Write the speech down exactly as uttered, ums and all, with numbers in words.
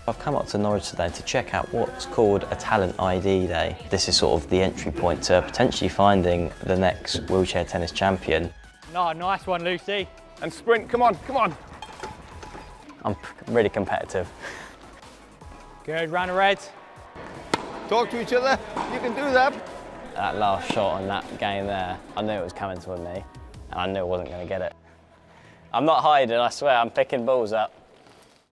I've come up to Norwich today to check out what's called a Talent I D Day. This is sort of the entry point to potentially finding the next wheelchair tennis champion. No, nice one, Lucy. And sprint, come on, come on. I'm really competitive. Good, round of reds. Talk to each other, you can do that. That last shot on that game there, I knew it was coming toward me, and I knew I wasn't going to get it. I'm not hiding, I swear, I'm picking balls up.